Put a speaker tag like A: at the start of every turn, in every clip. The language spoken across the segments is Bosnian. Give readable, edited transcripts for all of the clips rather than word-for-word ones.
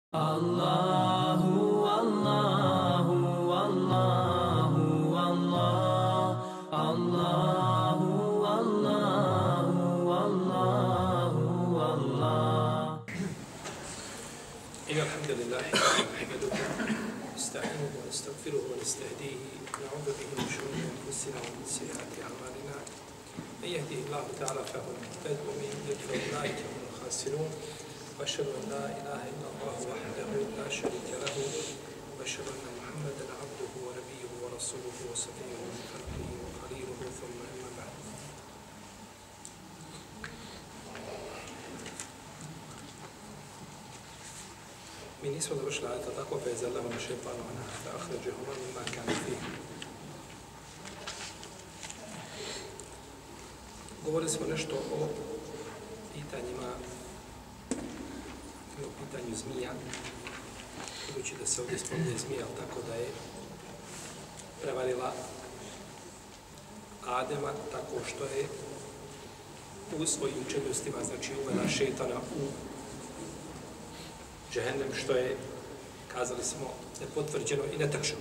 A: Allahu, Allahu, Allahu, Allah, Allahu, Allahu, Allahu, Allah.
B: إن الحمد لله نحمده ونستعينه ونستغفره ونستهديه ونعوذ به من شرور أنفسنا ومن سيئات أعمالنا من يهده الله تعالى فهو المهتد ومن يضلل فأولئك هم الخاسرون وأشهد أن لا إله إلا الله وحده لا شريك له وأشهد أن محمدا عبده ونبيه ورسوله وصفيه من خلقه وخليله ثم أما بعد. Mi nismo završili ajeta tako fe zalama na šeitanu anha fa akhrađehuma mimma kanu fihi. Govorili smo nešto o pitanjima i o pitanju zmija, budući da se ovdje spominje zmija, tako da je prevarila Adema tako što je u svojim čeljustima, znači uvela šeitana u džehennem, što je, kazali smo, nepotvrđeno i netačno.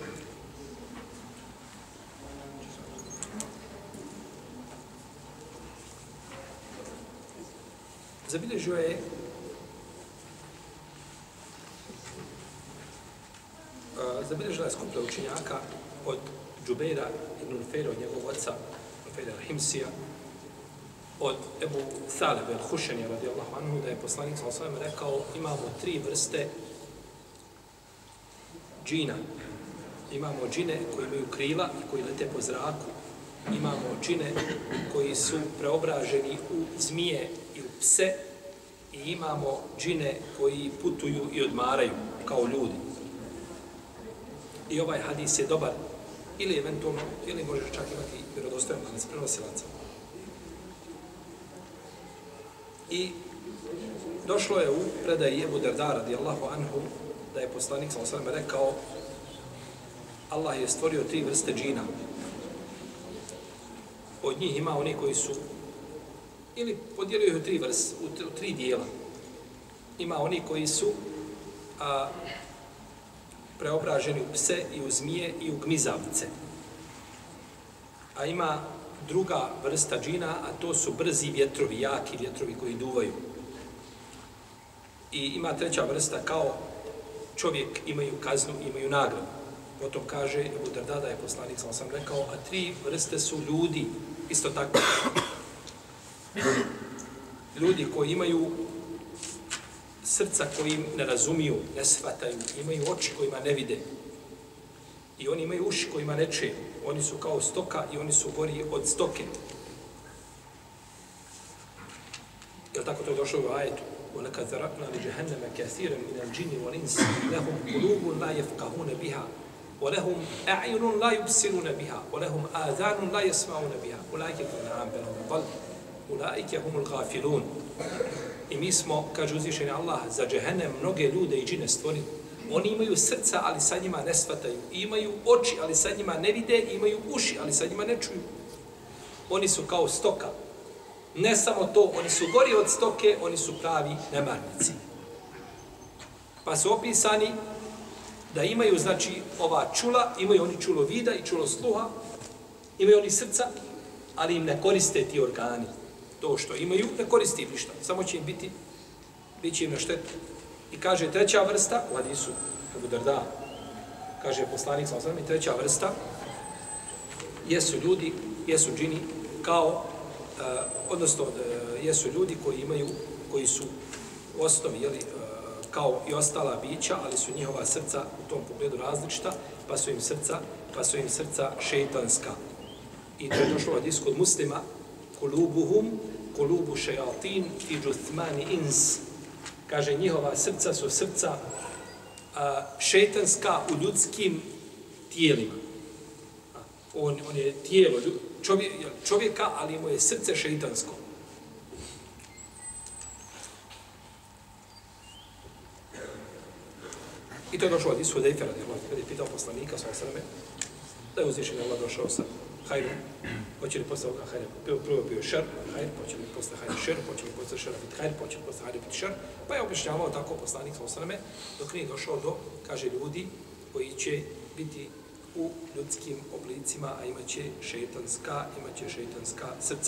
B: Zabilježila je skupina učenjaka od Džubeira ibn Nufejra, od njegovog oca, Nufejra al-Himsija, od Ebu Thalebe al-Hušenja, radijallahu anhu, da je poslanik sallallahu alejhi ve sellem rekao: imamo 3 vrste džina. Imamo džine koji imaju krila i koji lete po zraku. Imamo džine koji su preobraženi u zmije i u pse. I imamo džine koji putuju i odmaraju kao ljudi. I ovaj hadis je dobar, ili eventualno, ili može čak imati vjerodostojan lanac prenosilaca. I došlo je u predaji Ebu Derda radijallahu anhu da je poslanik sallallahu alejhi ve sellem rekao: Allah je stvorio 3 vrste džina. Od njih ima oni koji su, ili podijelio ih u 3 vrste, u 3 dijela. Ima oni koji su preobraženi u pse i u zmije i u gmizavce. A ima druga vrsta džina, a to su brzi vjetrovi, jaki vjetrovi koji duvaju. I ima treća vrsta, kao čovjek imaju kaznu, imaju nagradu. Potom kaže Ebu Derda da je poslanik sam rekao, a 3 vrste su ljudi, isto tako. Ljudi koji imaju srca kojim ne razumiju, ne shvataju, imaju oči kojima ne vide. I oni imaju uši kojima ne čuju. Oni su kao stoka i oni su gori od stoke. Jel tako to je došlo u ajetu? وَلَكَدْ ذَرَقْنَا لِجَهَنَّمَ كَثِيرًا مِنَ الْجِنِّ وَالْإِنسِ لَهُمْ قُلُوبٌ لَا يَفْقَهُونَ بِهَا وَلَهُمْ أَعْيُنٌ لَا يُبْصِرُونَ بِهَا وَلَهُمْ آذَانٌ لَا يَسْمَعُونَ بِهَا أُولَٰئِكَ كَالْأَنْعَامِ بَلْ هُمْ أَضَلُّ أُولَٰئِكَ هُمُ الْغَافِلُونَ. I mi smo, kaže uzvišeni Allah, za džehennem mnoge ljude i džine stvorili. Oni imaju srca, ali sa njima ne shvataju. I imaju oči, ali sa njima ne vide. I imaju uši, ali sa njima ne čuju. Oni su kao stoka. Ne samo to, oni su gori od stoke, oni su pravi nemarnici. Pa su opisani da imaju, znači, ova čula, imaju oni čulo vida i čulo sluha, imaju oni srca, ali im ne koriste ti organi. To što imaju, ne koristi im ništa. Samo će im bit će im na štetu. I kaže treća vrsta, u hadisu Ebu Derda, kaže poslanik sallallahu alejhi ve sellem, treća vrsta jesu ljudi, jesu džini kao, odnosno jesu ljudi koji su u osnovi, kao i ostala bića, ali su njihova srca u tom pogledu različita, pa su im srca šejtanska. I to je došlo u hadisu kod Muslima: kulubuhum kulubu šejatin fi džuthmani ins. Kaže, njihova srca su srca šejtanska u ljudskim tijelima. On je tijelo čovjeka, ali mu je srce šejtansko. I to je došlo od Hudejfa radijallahu anhu, kada je pitao poslanika sallallahu alejhi ve sellem, da je uzvišeni Allah došao sa hajru, hoće li posle ovoga hajra, prvo bio šer, hajr, hoće li posle hajra šer, hoće li posle šera biti hajr, hoće li posle hajra biti šer, pa je objašnjavao tako poslanik s.a.v. dok nije došao do, kaže, ljudi koji će biti u ljudskim oblicima, a imaće šeitanska srca.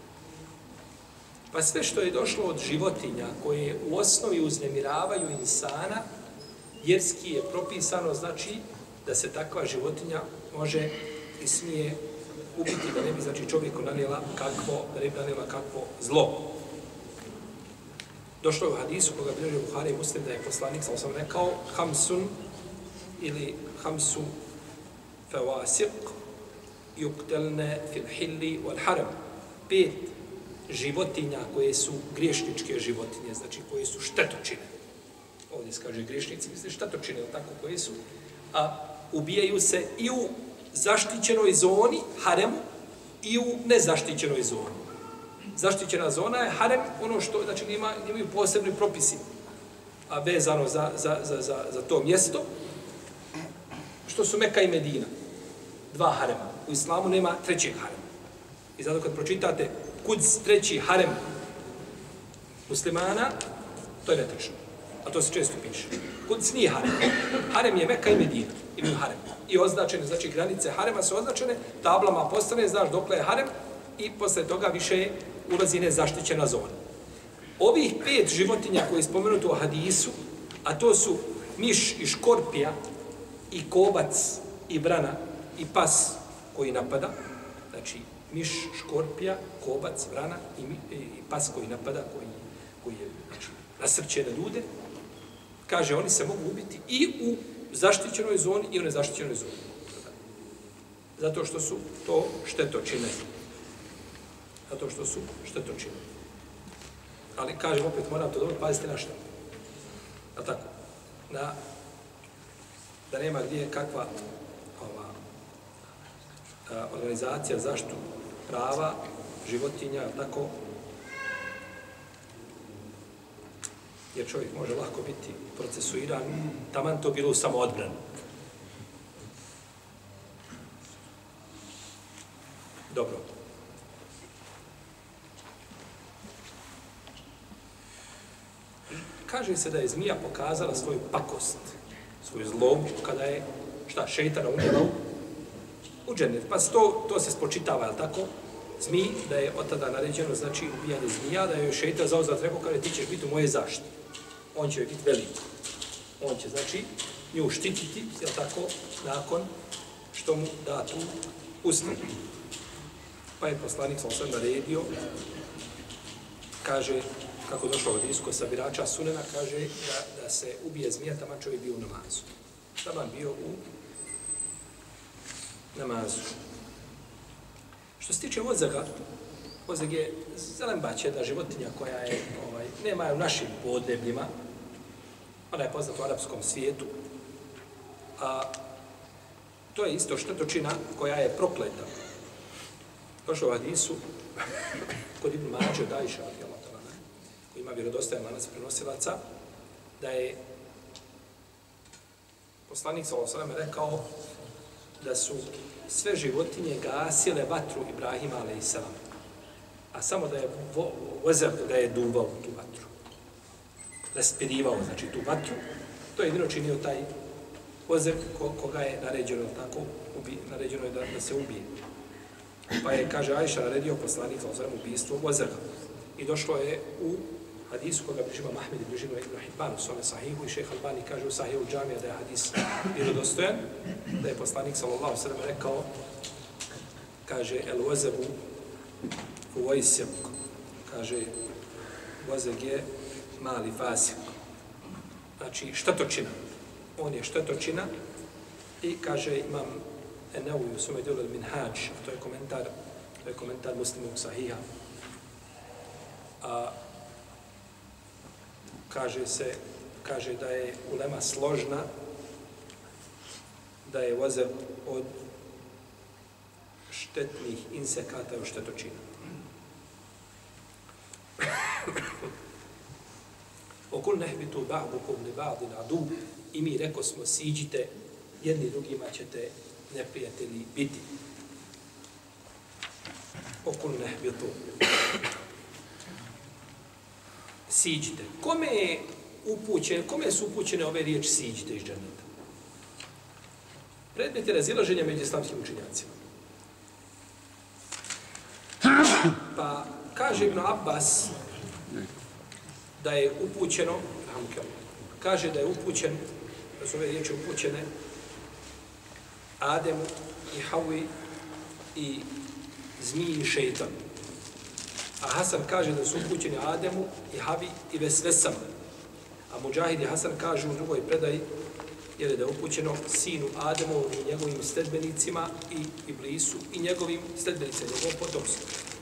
B: Pa sve što je došlo od životinja koje u osnovi uznemiravaju insana, vjerski je propisano, znači da se takva životinja može i smije ubiti, da ne bi, znači, čovjeku nanijela kakvo zlo. Došlo je u hadisu koga bilježi Buhari i Muslim da je poslanik sam rekao hamsun ili hamsu fawasiq yuktelne fil hilli wal haram. 5 životinja koje su griješničke životinje, znači koje su štetočine. Ovdje se kaže griješnici, misli štetočine, tako koje su, a ubijaju se i u zaštićenoj zoni, haremu, i u nezaštićenoj zoni. Zaštićena zona je harem, ono što, znači, imaju posebni propisi, a vezano za to mjesto, što su Meka i Medina. 2 harema. U islamu nema 3. harema. I zato kad pročitate Kuds 3. harem muslimana, to je netačno. A to se često piše. Kuds nije harem. Harem je Meka i Medina. Imaju harem. I označene, znači granice harema su označene, tablama postane, znaš dokle je harem, i posle toga više ulazi nezaštićena zona. Ovih 5 životinja koje je spomenuto u hadisu, a to su miš i škorpija, i kobac, i vrana, i pas koji napada, znači miš, škorpija, kobac, vrana i pas koji napada, koji je, znači, nasrće na ljude, kaže, oni se mogu ubiti i u zaštićenoj zoni i u nezaštićenoj zoni. Zato što su to štetočine. Ali, kažem, opet moram to dobro, pazite na što. A tako? Da nema gdje kakva organizacija zaštitu prava životinja, tako, jer čovjek može lako biti procesuiran, taman to bilo u samoodbranu. Dobro. Kaže se da je zmija pokazala svoju pakost, svoju zlobu, kada je, šeitana unijela u džennet. Pa to se spočitava, je li tako? Zmiji, da je od tada naređeno, znači, ubijanje zmija, da je šeitan zauzvrat rekao, kada ti ćeš biti u moje zaštiti. On će biti veliko. On će, znači, nju štititi, je li tako, nakon što mu da tu ustanu. Pa je poslanik sam sve naredio, kaže, kako došlo od isko sabirača sunena, kaže da se ubije zmija, taman čovjek bio u namazu. Taman bio u namazu. Što se tiče vozega, vozeg je zelenbač, jedna životinja koja je, nema je u našim podnebljima, ona je poznata u arapskom svijetu, a to je isto štetočina koja je prokleta. Došlo u hadisu, kod Ibn Mađe od Ajša, koji ima vjerodostojan lanac prenosilaca, da je poslanik s.a.v. rekao da su sve životinje gasile vatru Ibrahima a.s. A samo da je vozer, da je duvao tu vatru. Raspirivao, znači, tu vatru. To je jedino činio taj vozer koga je naređeno tako, naređeno je da se ubije. Pa je, kaže Ajša, naredio poslanik s.a.v. ubijstvo vozera. I došlo je u hadisu koga bližima Mahmed i bližima Ibn Hibban u svome sahihu i šejh Albani kaže u sahihu džamija da je hadis vjerodostojan, da je poslanik s.a.v. rekao, kaže, el vozebu u vojsjak, kaže, vozeg je mali fasik. Znači, štetočina. On je štetočina i kaže, imam Enevi u svome djelu Minhadž, to je komentar Muslimovog sahiha. A kaže da je ulema složna, da je vozer od štetnih insekata i štetočina. Okul nehbitu ba'dukum li ba'din adu, i mi reko smo, siđite, jedni drugima ćete neprijatelji biti. Okul nehbitu. Siđite. Kome su upućene ove riječi siđite iz dženneta? Predmet je razilaženja među islamskim učenjacima. Pa kaže Ibn Abbas da je upućeno, kaže da je upućen, da su ove riječi upućene Ademu i Havi i zmiji i šeitan. A Hasan kaže da su upućeni Ademu i Havi i Vesvesama. A Mudžahid i Hasan kažu u drugoj predaji jer da je upućeno sinu Ademovom i njegovim sledbenicima i Iblisu i njegovim sledbenicima, njegovom potomstvu.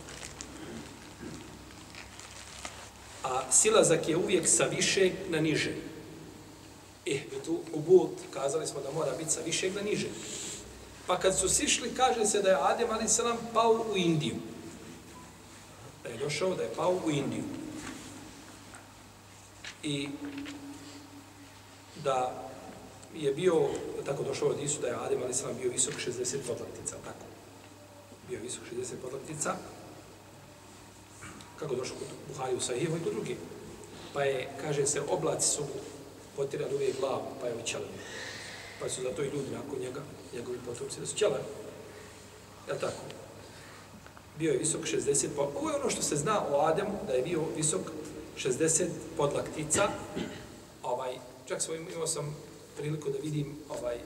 B: A silazak je uvijek sa višeg na niže. Tu u Bud kazali smo da mora biti sa višeg na niže. Pa kad su sišli, kaže se da je Adem a.s. pao u Indiju. Da je došao, da je pao u Indiju. I da je bio, tako došao od Isu, da je Adem a.s. bio visok 60 podlaktica, tako. Bio visok 60 podlaktica. Kako došao kod Buhari u Sahihu i kod drugi. Pa je, kaže se, oblaci su potirali uvijek glavu, pa je oćeleni. Pa su zato i ljudi nakon njega, njegovi potomci, da su ćeleni. Je tako? Bio je visok 60 podlaktica. Ovo je ono što se zna o Ademu, da je bio visok 60 podlaktica. Čak imao sam priliku da vidim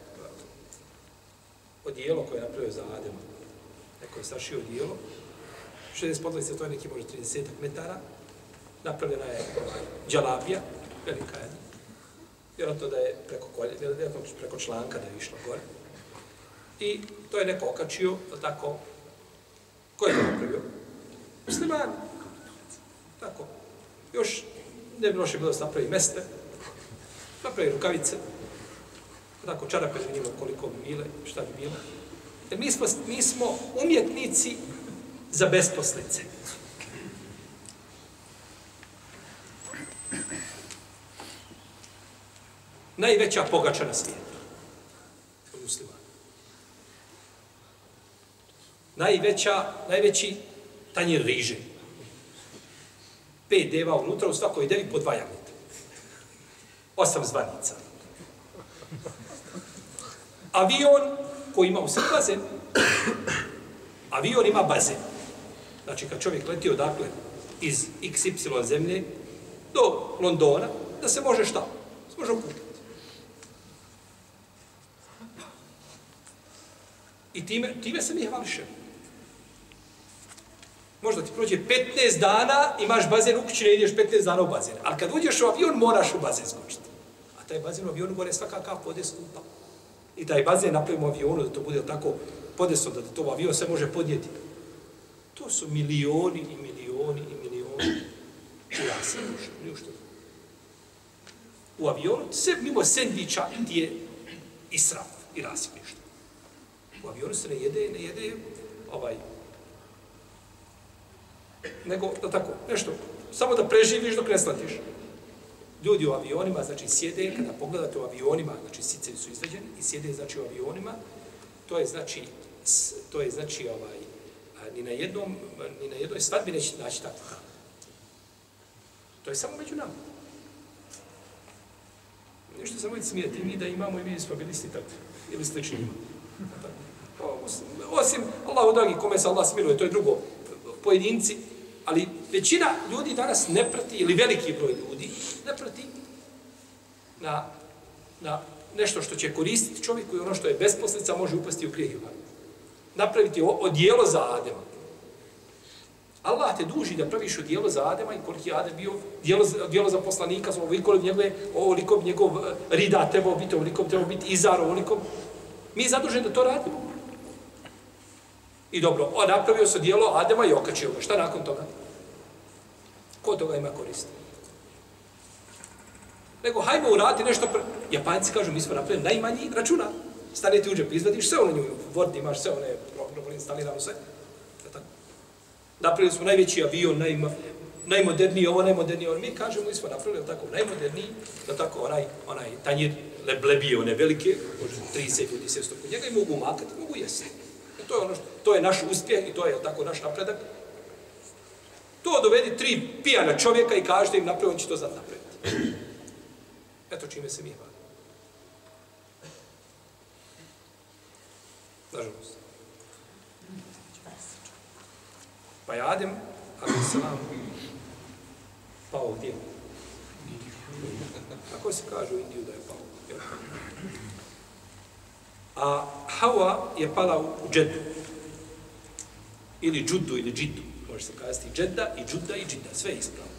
B: odijelo koje je napravio za Adema. Neko je sašio odijelo. 60 podlaktica, to je neki možda 30 metara. Napravljena je džalabija, velika je. Vjerojatno da je preko članka da je išlo gore. I to je neko okačio, tako. Ko je to napravio? Muslimani. Tako. Još ne bi loše bilo da se napravi meste, napravi rukavice, tako čarape da vidimo koliko bi bile, šta bi bilo. Jer mi smo umjetnici za besposlice. Najveća pogača na svijetu. Od muslimana. Najveći tanjir riže. 5 deva unutra, u svakoj devi po 2 jagnjeta. 8 zvanica. Avion koji ima u sebi bazen. Avion ima bazen. Znači, kad čovjek leti odakle iz XY zemlje do Londona, da se može šta? Se može okupiti. I time se mi hvališemo. Možda ti prođe 15 dana, imaš bazen u kući, ne ideš 15 dana u bazen. Ali kad uđeš u avion, moraš u bazen skočiti. A taj bazen u avionu gore svaka kap vode skupa. I taj bazen napravimo u avionu, da to bude tako podesno, da to u avion sve može podnijeti. To su milioni i milioni i milioni. Ja sam ušao. U avionu, sve mimo sendviča ti je israf i rasipništvo. U avionu se ne jede nego da tako, nešto, samo da preživiš dok ne slatiš. Ljudi u avionima, znači, sjede, kada pogledate u avionima, znači, sicevi su izveđeni i sjede, znači, u avionima, to je, znači, ni na jednoj svadbi neće naći tako. To je samo među nama. Nešto samo i smijeti, mi da imamo i mi smo bili isti takvi, ili slični ima. Osim, Allahu dragi, kome se Allah smiluje, to je drugo, pojedinci, ali većina ljudi danas ne prati, ili veliki broj ljudi, ne prati na nešto što će koristiti čovjeku i ono što je besposlica može upasti u grijeh. Napraviti odijelo za Adema. Allah te duži da praviš odijelo za Adema i koliko je Adem bio, odijelo za poslanika, ovoliko bi njegov rida trebao biti, ovoliko bi trebao biti izar, ovoliko. Mi je zaduženi da to radimo. I dobro, napravio se odijelo Adema i okačio ga. Šta nakon toga? Ko toga ima koristi? Nego, hajmo uraditi nešto. Japanci kažu, mi smo napravili najmanji računar. Stanete u džep, izvadiš sve ono nju, u Word imaš sve one, program instalirano sve. Napravili smo najveći avion, najmoderniji ovo, najmoderniji ono. Mi kažemo, mi smo napravili tako, najmoderniji, da tako onaj tanjir leblebije, one velike, može 30 ljudi se kod njega i mogu makati, mogu jesti. To je ono to je naš uspjeh i to je tako naš napredak. To dovedi 3 pijana čovjeka i kažete im napraviti, on će to znat napraviti. Eto čime se mi hvalimo. Nažalost. Pa je Adem, a.s. pao gdje? Kako se kaže u Indiju da je pao? A Hawa je pala u Džeddu. Ili Džuddu, ili Džiddu. Može se kazati Džedda i Džudda i Džidda. Sve je ispravno.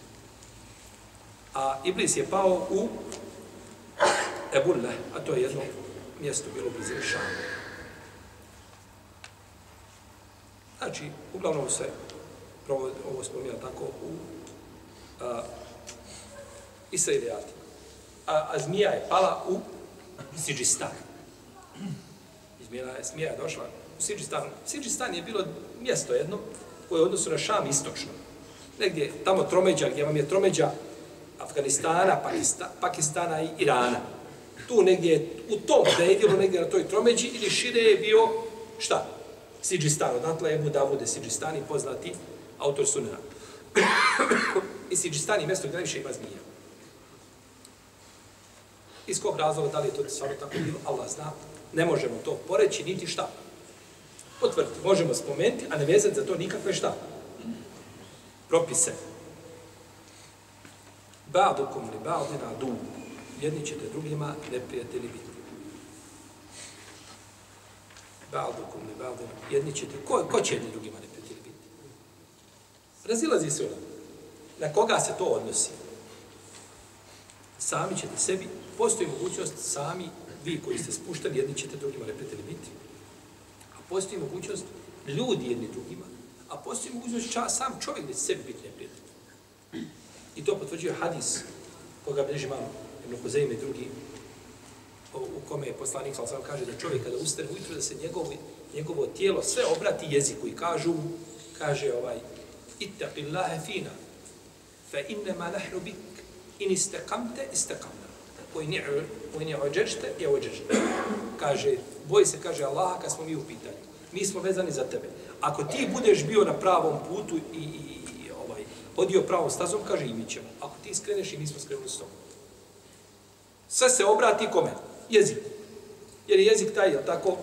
B: A Iblis je pao u Ebulle, a to je jedno mjesto bilo blizine Šama. Znači, uglavnom se ovo spominja tako u Israelijatima. A zmija je pala u Sidžistan. Zmija je došla u Sidžistan. Sidžistan je bilo mjesto jedno koje je u odnosu na Šam istočno. Negdje tamo tromeđa, gdje vam je tromeđa Afganistana, Pakistana i Irana. Tu negdje, u tom predjelu, negdje na toj tromeđi ili šire je bio, šta? Sidžistan, odatle je Ebu Davude Sidžistani, poznati autor Sunena. I Sidžistan je mjesto gdje najviše ima zmija. Iz kog razloga, da li je to stvarno tako bilo, Allah zna, ne možemo to poreći, niti šta. Potvrditi, možemo spomenuti, a ne vezati za to nikakve šta. Propise. Ba'dukum li ba'dina adu. Jedni ćete drugima neprijatelji biti. Ba'dukum li ba'dina. Jedni ćete, ko će jedni drugima neprijatelji biti? Razilazi se ono. Na koga se to odnosi? Sami ćete sebi, postoji mogućnost sami, vi koji ste spušteni, jedni ćete drugima neprijatelji biti. A postoji mogućnost ljudi jedni drugima, a postoji mogućnost sam čovjek da će sebi biti neprijatelj. I to potvrđuje hadis koga bilježi imam Ibn Huzejme i drugi, u kome je poslanik sallallahu alejhi ve sellem kaže da čovjek kada ustane ujutro da se njegovo tijelo sve obrati jeziku i kaže ittaqillaha fina fa innama nahnu bik in istaqamta istaqamna wa in i'wajajta i'wajajna. Kaže, boj se, kaže Allaha kad smo mi u pitanju. Mi smo vezani za tebe. Ako ti budeš bio na pravom putu i hodio pravom stazom, kaže i mi ćemo. Ako ti skreneš i mi smo skrenuli s tobom. Sve se obrati kome? Jezik. Jer je jezik taj, je tako,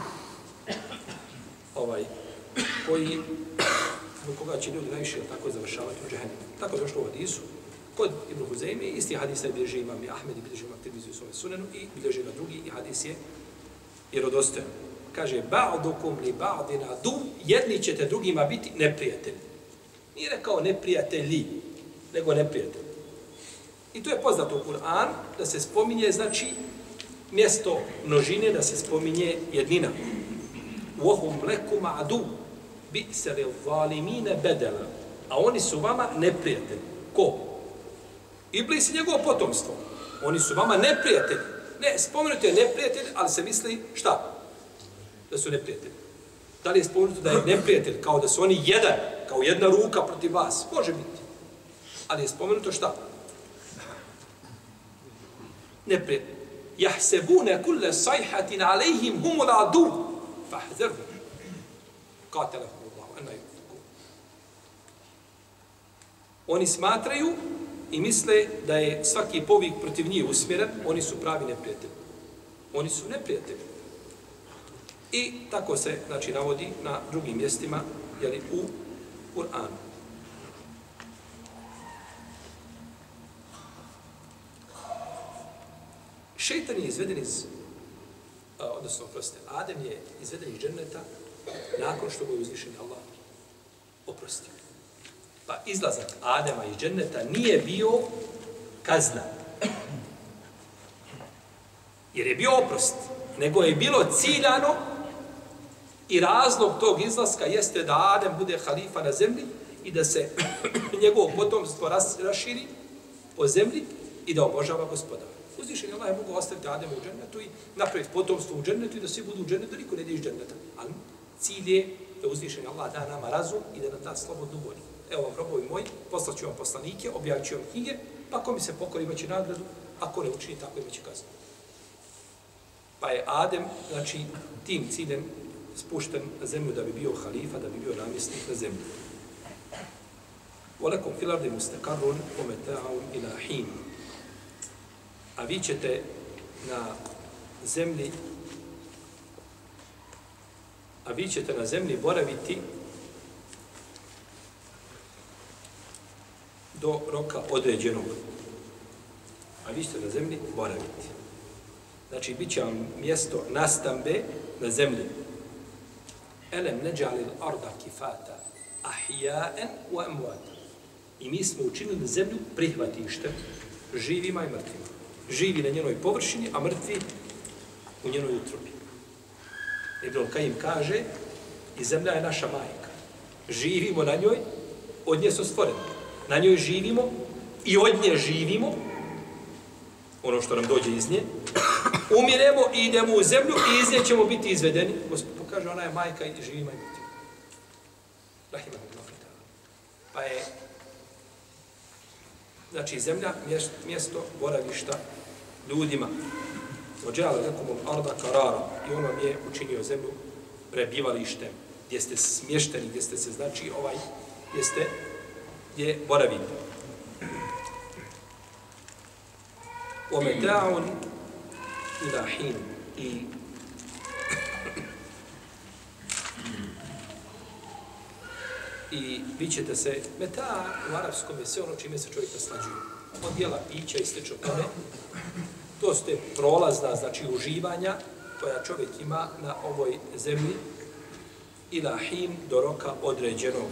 B: koji, zbog koga će ljudi najviše tako završavati u džehennemu. Tako je došlo u hadisu. Kod Ibn Huzejme, isti hadis je bilježi imam i Ahmed i bilježi imam Tirmizi u svome sunenu i bilježi ga drugi i hadis je vjerodostojan. Kaže, ba'dukum li ba'dina adu, jedni ćete drugima biti neprijatelji. Nije rekao neprijatelji, nego neprijatelji. I to je poznato u Kur'an, da se spominje, znači, mjesto množine, da se spominje jednina. وَهُمْ لَكُمْ عَدُوا بِئْسَ لِلظَّالِمِينَ بَدَلًا. A oni su vama neprijatelji. Ko? Iblis i njegovo potomstvo. Oni su vama neprijatelji. Ne, spomenuto je neprijatelj, ali se misli šta? Da su neprijatelji. Da li je spomenuto da je neprijatelj, kao da su oni jedan, kao jedna ruka protiv vas? Može biti. Ali je spomenuto šta? Neprijatelj. Jahsebune kulle sajhatin alejhim humul adu. Fahzerhum. Katelahumullahu. Oni smatraju i misle da je svaki povik protiv njih usmjeren, oni su pravi neprijatelji. Oni su neprijatelji. I tako se, znači, navodi na drugim mjestima, jeli, u Kur'anu. Šejtan je izveden iz, odnosno, oprostite, Adem je izveden iz dženneta nakon što ga je uzvišen Allah oprostio. Pa izlazak Adema iz dženneta nije bio kazna. Jer je bio oprost. Nego je bilo ciljano i razlog tog izlaska jeste da Adem bude halifa na zemlji i da se njegovo potomstvo raširi po zemlji i da obožava Gospodara. Uzvišen je Allah je mogu ostaviti Adema u džennetu i napraviti potomstvo u džennetu i da svi budu u džennetu, da niko ne ide iz dženneta. Ali cilj je da uzvišen je Allah da nama razum i da nam da slobodnu volju. Evo vam, robovi moji, poslaću vam poslanike, objavit ću vam knjige, pa ko mi se pokori imaće nagradu, ako ne učini tako imaće kaznu. Pa je Adem, znači, tim ciljem spušten na zemlju da bi bio halifa, da bi bio namjesnik na zemlji. وَلَكُمْ فِي الْأَرْضِ مُسْتَقَرٌّ وَمَتَاعٌ إِلَى حِينٍ. A vi ćete na zemlji boraviti do roka određenog. A vi ćete na zemlji boraviti. Znači, bit će vam mjesto nastambe na zemlji. Elem neđalil arda kifata ahija'en wa amwata. I mi smo učinili zemlju prihvatište živima i mrtvima. Živi na njenoj površini, a mrtvi u njenoj utrobi. Ibn Kajim kaže, i zemlja je naša majka. Živimo na njoj, od nje su stvoreni. Na njoj živimo i od nje živimo, ono što nam dođe iz nje, umiremo i idemo u zemlju i iz nje ćemo biti izvedeni. Gospod kaže, ona je majka i živima i mrtvima. Pa je, znači, zemlja mjesto boravišta ljudima. Ođala nekomom arda karara i on vam je učinio zemlju prebivalištem, gdje ste smješteni, gdje ste se, znači, gdje boravite. وَمَتَاعٌ إِلَى حِينٍ. I vi ćete se, meta u arapskom je sve ono čime se čovjek naslađuje. Od jela, pića i slično tome. To su te prolazna, znači uživanja koja čovjek ima na ovoj zemlji ila hin, do roka određenog.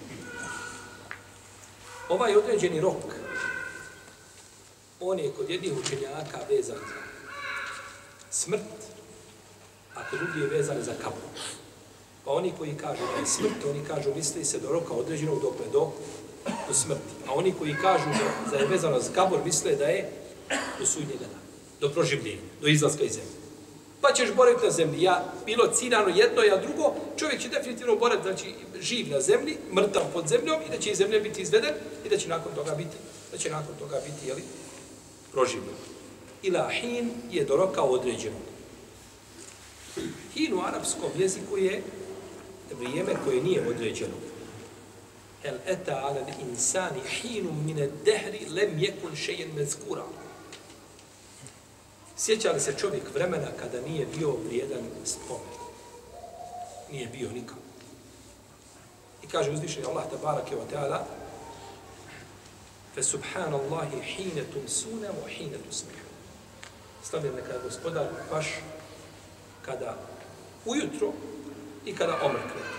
B: Ovaj određeni rok, on je kod jednih učenjaka vezan za smrt, a kod drugih je vezan za kabur. Pa oni koji kažu da je smrt, oni kažu misli se do roka određenog dokle do smrti. A oni koji kažu da je vezano za kabur, misle da je do sudnjega dana, do proživljenja, do izlaska iz zemlje. Pa ćeš boraviti na zemlji, bilo ciljano jedno, ja drugo, čovjek će definitivno boraviti, znači živ na zemlji, mrtav pod zemljom i da će iz zemlje biti izveden i da će nakon toga biti, jeli, proživljen. Ila hin je do roka određenog. Hin u arapskom jeziku je vrijeme koje nije određeno. Hel eta ala insani hinum mine dehri lem jekun šejen mezkura. Sjeća li se čovjek vremena kada nije bio vrijedan spomen? Nije bio nikako. I kaže uzvišeni Allah tabarake wa ta'ala fe subhanallahi hine tumsune wa hine tusmihu. Slavljen neka je gospodar vaš kada ujutro i kada omrknete.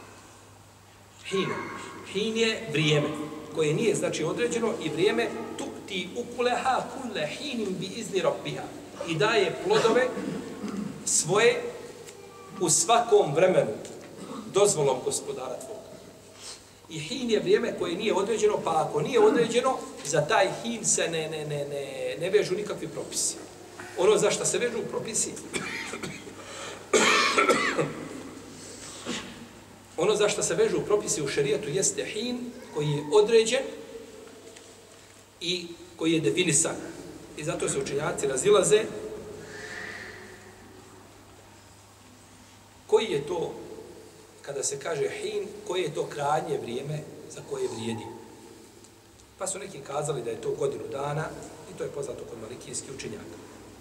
B: Hin je vrijeme koje nije, znači, određeno i vrijeme tu'ti ukuleha kulle hinim bi izni rabbiha i daje plodove svoje u svakom vremenu dozvolom gospodara tvoga. I hin je vrijeme koje nije određeno, pa ako nije određeno, za taj hin se ne vežu nikakvi propisi. Ono za što se vežu propisi, ono za što se vežu propisi u šerijetu jeste hin koji je određen i koji je definisan. I zato se učenjaci razilaze koji je to, kada se kaže hin, koje je to krajnje vrijeme za koje vrijedi. Pa su neki kazali da je to godinu dana i to je poznato kod malikijskih učenjaka.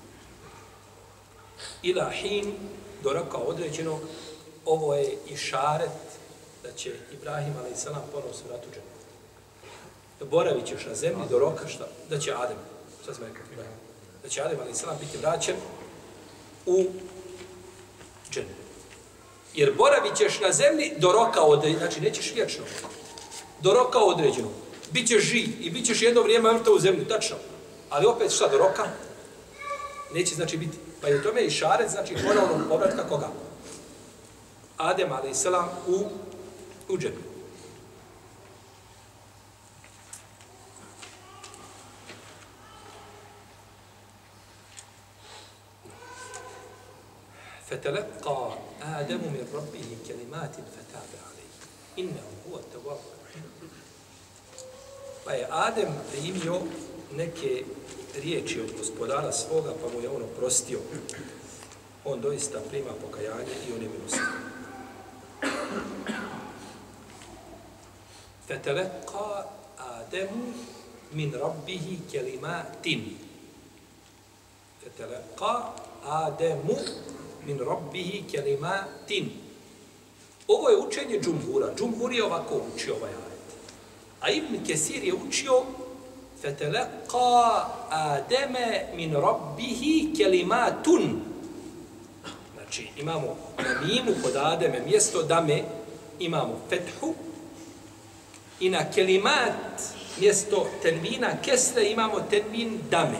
B: Ila hin, do roka određenog, ovo je išaret da će Ibrahim a.s. ponovno se vrati u džennet. Boravit ćeš na zemlji do roka šta? Da će Adem, šta smo rekli Ibrahim? Da će Adem a.s. biti vraćen u džennet. Jer boravit ćeš na zemlji do roka određenog, znači nećeš vječno. Do roka određenog. Bićeš živ i bit ćeš jedno vrijeme mrtav u zemlju, tačno. Ali opet šta do roka? Neće znači biti. Pa je u tome išaret, znači ponovnog povratka koga? Adem a.s. u džennet. فتلقى آدم من ربه كلمات فتاب عليه إنه هو التواب الرحيم. Pa je Adem primio neke riječi od gospodara svoga, pa mu je on oprostio. on doista prima pokajanje i on je milostiv. فَتَلَقَّى آدَمُ مِنْ رَبِّهِ كَلِمَاتٍ فَتَلَقَّى آدَمُ مِنْ رَبِّهِ كَلِمَاتٍ. Ovo je učenje džumhura. Džumhur je ovako učio ovaj ajet. A Ibn Kesir je učio فَتَلَقَّى آدَمَ مِنْ رَبِّهِ كَلِمَاتٌ. Znači, imamo na mimu kod Ademe mjesto dame, imamo fethu, i na kelimat mjesto tenvina kesre imamo tenvin dame.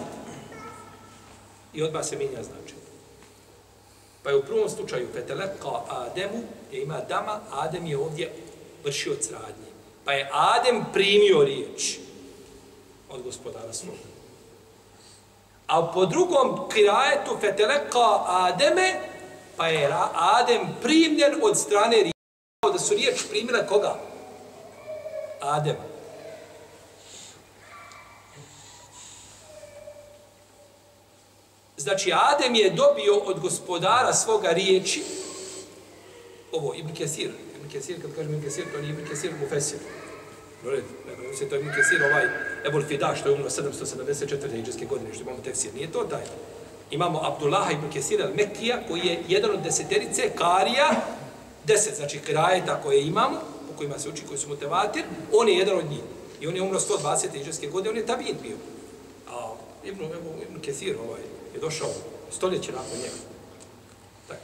B: I odmah se mijenja značenje. Pa je u prvom slučaju feteleka Ademu, gdje ima dama, Adem je ovdje vršioc radnje. Pa je Adem primio riječ od gospodara svoga. A po drugom kirajetu feteleka Ademe, pa je Adem primljen od strane riječi. Da su riječ primile koga? Adema. Znači, Adem je dobio od gospodara svoga riječi, ovo, Ibn Kesir. Ibn Kesir, kad kažem Ibn Kesir, to nije Ibn Kesir Mufesir. To je Ibn Kesir, ovaj Ebul Fida, što je umro 774. hidžrske godine, što imamo tefsir. Nije to taj. Imamo Abdullaha Ibn Kesir al-Mekija, koji je jedan od deseterice Karija, 10, znači kirajeta koje imamo, po kojima se uči, koji su mutevatir, on je jedan od njih. I on je umro 120. hidžrske godine, on je tabin bio. A Ibn Kesir ovaj, je došao stoljeće nakon njega. Tako.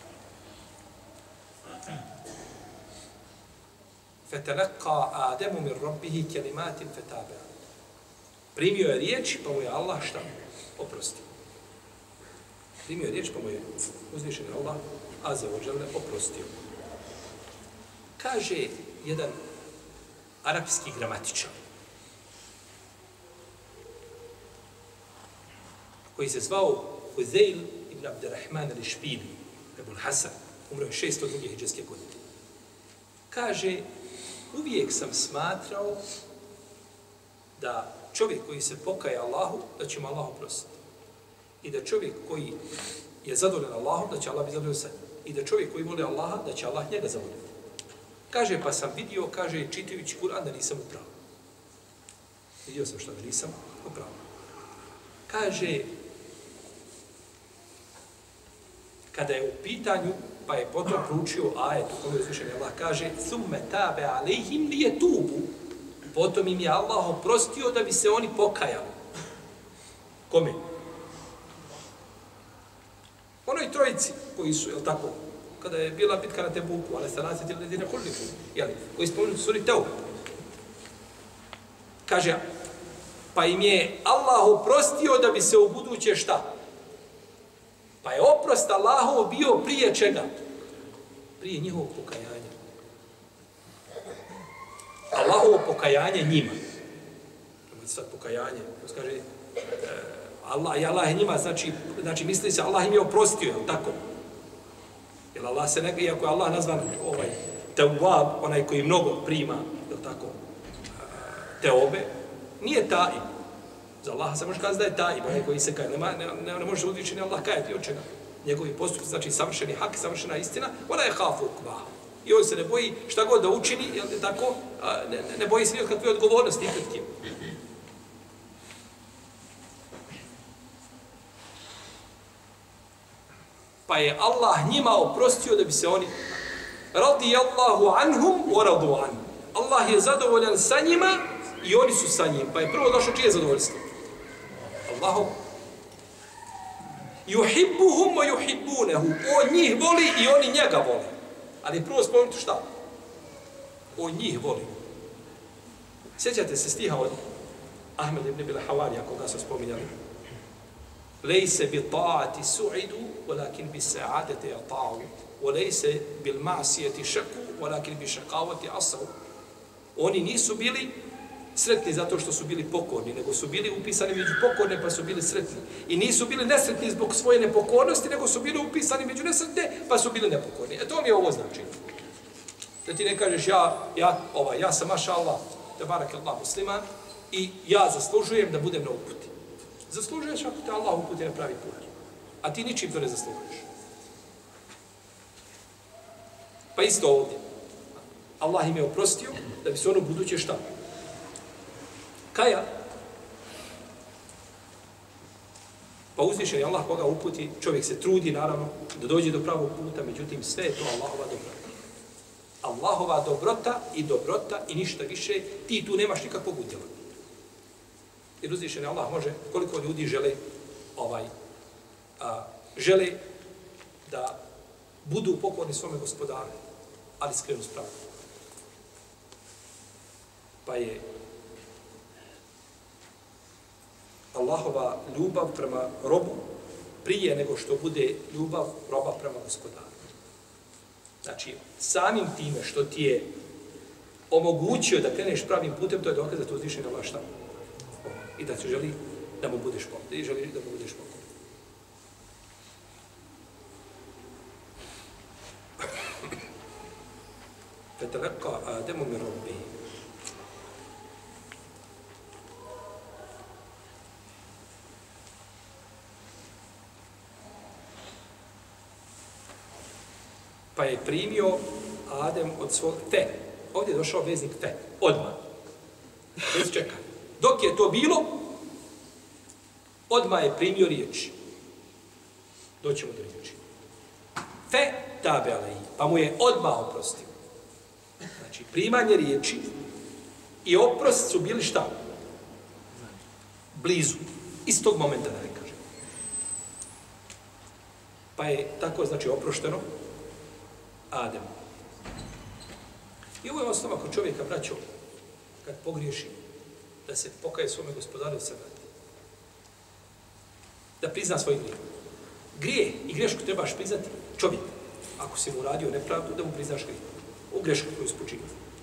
B: فَتَلَقَّى آدَمُ مِنْ رَبِّهِ كَلِمَاتٍ فَتَابَ. Primio je riječ, pa mu je Allah šta? Oprosti. Primio je riječ, pa mu je uzvišen Allah, azza wa dželle, oprostio. Kaže jedan arapski gramatičar, koji se zvao Huzejl ibn Abderrahman al-Špili, Ebul Hasan, umro je 602. hidžrske godine. Kaže, uvijek sam smatrao da čovjek koji se pokaje Allahu, da će mu Allah oprostiti. I da čovjek koji je zadovoljan Allahom, da će Allah biti zadovoljan sa njim. I da čovjek koji voli Allaha, da će Allah njega zavoljeti. Kaže, pa sam vidio, kaže, čitajući Kur'an, da nisam upravo. Vidio sam što da nisam upravo. Kaže, kada je u pitanju, pa je potom proučio ajet u kome je uzvišen Allah, kaže, ثُمَّ تَابَ عَلَيْهِمْ لِيَتُوبُ. Potom im je Allah oprostio da bi se oni pokajali. Kome? Onoj trojici koji su, jel tako, kada je bila bitka na Tebuku, ale sanaseti ledine kulliku, jel, koji spomenuti suri Teube. Kaže, pa im je Allah oprostio da bi se u buduće šta? Pa je oprost Allahov bio prije čega? Prije njihovog pokajanja. Allahovo pokajanje njima. Nemojte sad pokajanje. Kaže, Allah je njima, znači misli se Allah im je oprostio, jel tako? Jer Allah se neka, iako je Allah nazvan Tawwab, onaj koji mnogo prima, jel tako, teobe, nije taib. Za Allaha se može kazati da je taib, onaj koji se kaje. Ne može se uzvići ni Allah kajati od čega. Njegovi postupci, znači savršeni hak, savršena istina, ona je hafu ukbaha. I on se ne boji šta god da učini, jel tako, ne boji se ni od kakve odgovornosti i pred kim. Pa je Allah njima oprostio da bi se oni radijallahu anhum wa radu an. Allah je zadovoljan sa njima i oni su sa njim. Pa je prvo došlo čije zadovoljstvo? Allahu. Yuhibbuhum wa yuhibbunahu. On njih voli i oni njega vole. Ali prvo spomenuti šta? On njih voli. Sjećate se stiha od Ahmed ibn Bil Hawarija, koga su spominjali? ليس بالطاعة سعدوا ولكن بالسعادة يطاعوا وليس بالمعصية شكوا ولكن بالشقاوة عصوا. Oni nisu bili sretni zato što su bili pokorni, nego su bili upisani među pokorne pa su bili sretni. I nisu bili nesretni zbog svoje nepokornosti, nego su bili upisani među nesretne pa su bili nepokorni. E to mi je ovo znači. Da ti ne kažeš ja sam maša Allah, tebarak Allah musliman i ja zaslužujem da budem na uputi. Zaslužuješ ako te Allah uputi na pravi put. A ti ničim to ne zaslužuješ. Pa isto ovdje. Allah im je oprostio da bi se ono buduće šta? Kaja. Pa uzvišen je Allah koga uputi, čovjek se trudi naravno da dođe do pravog puta, međutim sve je to Allahova dobrota. Allahova dobrota i ništa više, ti tu nemaš nikakvog udjela. Jer uzvišen je Allah može, koliko ljudi žele da budu pokorni svome gospodaru, ali skrenu s pravom. Pa je Allahova ljubav prema robu prije nego što bude ljubav roba prema gospodaru. Znači, samim time što ti je omogućio da kreneš pravim putem, to je dokaz da to uzvišen Allah šta? I da se želi da mu budeš pokoran. I želi da mu budeš pokoran. Feteleka Ademu min rabbihi. Pa je primio Adem od svog te. Ovdje je došao veznik te. Odmah. Bez čeka. Dok je to bilo, odmah je primio riječ. Doćemo do riječi. Fe tabe alejhi. Pa mu je odmah oprostio. Znači, primanje riječi i oprost su bili šta? Blizu. Istog momenta, da ne kažem. Pa je tako, znači, oprošteno Adem. I ovo je osnova kod čovjeka, braćo, kad pogriješi, da se pokaje svome gospodaru i se vrati. Da prizna svoj grijeh. Grijeh i grešku trebaš priznati čovjek. Ako si mu uradio nepravdu, da mu priznaš grijeh. U grešku koju spočinio.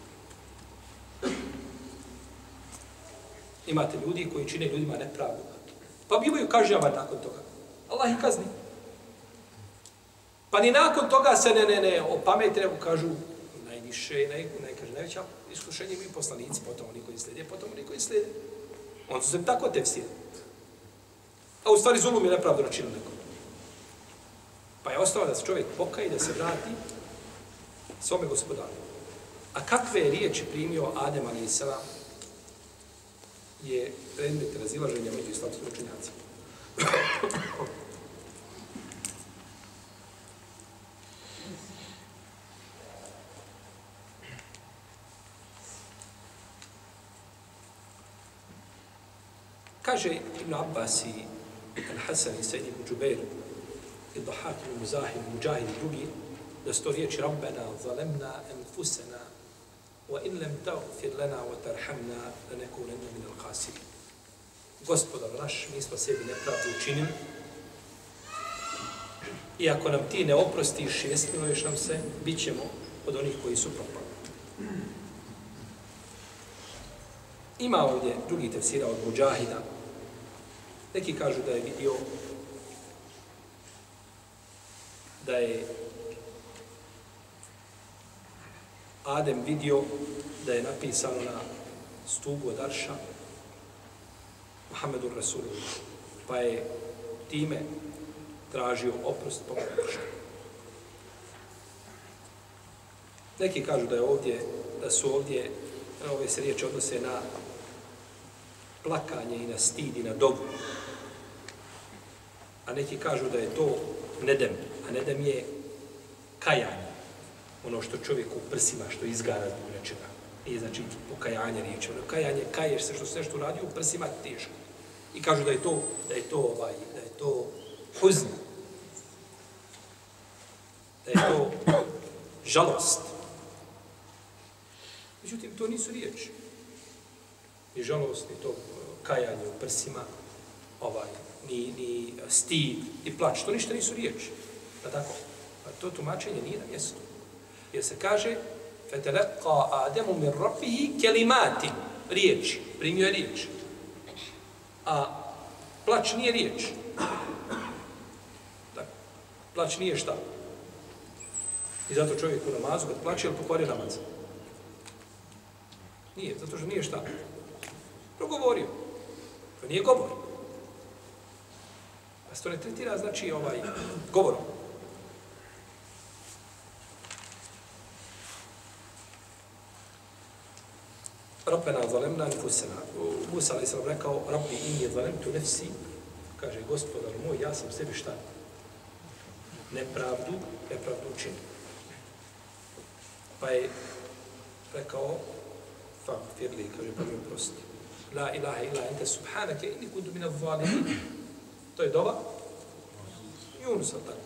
B: Imate ljudi koji čine ljudima nepravdu. Pa bivaju kažnjavani nakon toga. Allah ih kazni. Pa ni nakon toga se ne opamete, nego kažu najviše, najveća iskušenje mi poslanici, potom oni koji slijede, potom oni koji slijede. On su se tako tefsiri. A u stvari zulum je nepravdu načinio nekom. Pa je ostalo da se čovjek pokaje, da se vrati svome gospodaru. A kakve je riječi primio Adem a.s. je predmet razilaženja među islamskim učenjacima. Kaže Ibn Abbas i Al-Hasan i Sejid ibn Džubeir i Dahak ibn Muzahim i Mujahid i drugi, da su to riječi Rabbena, zalemna, enfusena, wa in lem tagfir lana wa tarhamna, lanakunanna min al-khasirin. Gospodar naš, mi smo sebi nepravdu učinili, i ako nam ti ne oprostiš i ne smiluješ nam se, bit ćemo od onih koji su propali. Ima ovdje drugi tefsira od Mujahida. Neki kažu da je vidio da je Adem vidio da je napisano na stubu od Arša Muhammedur Rasulullah, pa je time tražio oprost po Arša. Neki kažu da su ovdje ove se riječi odnose na plakanje i na stid i na dobu. A neki kažu da je to nedem, a nedem je kajanje. Ono što čovjek u prsima, što izgara zbog nečega. Nije znači pokajanje riječi. Ono kajanje, kaješ se što sve što radi u prsima teško. I kažu da je to huzn. Da je to žalost. Međutim, to nisu riječi. Ni žalost, ni to kajanje u prsima, ni stid, ni plać. To ništa nisu riječi. Da tako? A to tumačenje nije na mjestu. Jer se kaže فَتَلَقَّى آدَمُ مِنْ رَبِّهِ كَلِمَاتٍ. Riječi. Primio je riječ. A plać nije riječ. Plać nije šta? I zato čovjek u namazu, kad plaće, ili pokvario namaz? Nije, zato što nije šta? Progovorio. To nije govor. Pa se to ne tretira, znači, govorom. Rabbena zalemna nefusena. Musa a.s. rekao, Rabbi inni zalemtu nefsi, kaže, gospodar moj, ja sam sebi šta? Nepravdu učinio. Pa je rekao, fagfirli, kaže, pa mi oprosti. La ilaha illa ente subhanake inni kuntu mina zalimin. To je dova Junusa, tako.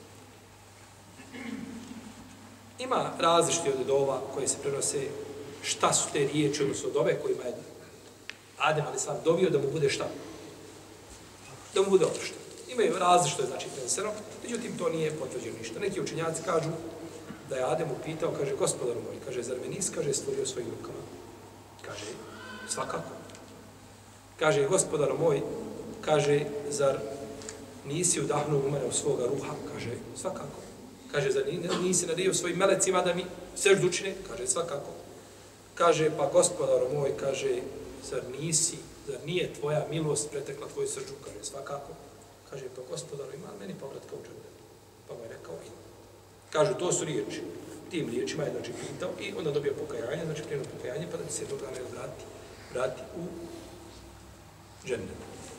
B: Ima različiti od dova koje se prenose šta su te riječi, odnosno dove kojima je Adem a.s. dovio da mu bude šta? Da mu bude oprošten. Imaju različito, znači, preneseno, međutim, to nije potvrđeno ništa. Neki učenjaci kažu da je Adem upitao, kaže, gospodaru moj, kaže, zar me nis, kaže, stvorio svojim rukama? Kaže, svakako. Kaže, gospodaru moj, kaže, zar nisi udahnuo u mene u svoga ruha? Kaže, svakako. Kaže, zar nisi naredio svojim melecima da mi seždu učine? Kaže, svakako. Kaže, pa gospodaru moj, kaže, zar nije tvoja milost pretekla tvoju srđu? Kaže, svakako. Kaže, pa gospodaru, ima meni povratka u džennet? Pa mu je rekao, ima. Kažu, to su riječi. Tim riječima je, znači, pitao i onda dobio pokajanje, znači, krenuo pokajanje, pa da bi se jednog dana vrati u džennet.